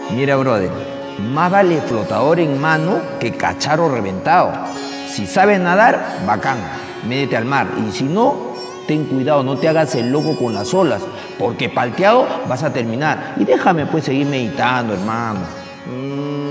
Mira, brother, más vale flotador en mano que cacharro reventado. Si sabes nadar, bacán, métete al mar. Y si no, ten cuidado, no te hagas el loco con las olas, porque palteado vas a terminar. Y déjame pues seguir meditando, hermano.